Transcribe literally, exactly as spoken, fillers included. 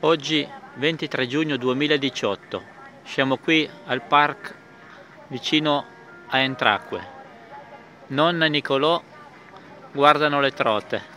Oggi ventitré giugno duemiladiciotto, siamo qui al park vicino a Entracque. Nonna e Nicolò guardano le trote.